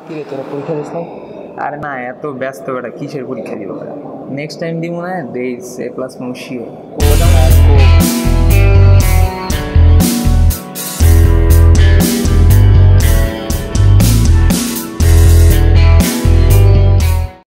কি রে তোরা পরীক্ষা দিস নাই? আরে না, এত ব্যস্ত বেটা, কিসের পরীক্ষা দিব? নেক্সট টাইম দিব না, দেই এ প্লাস শিওর।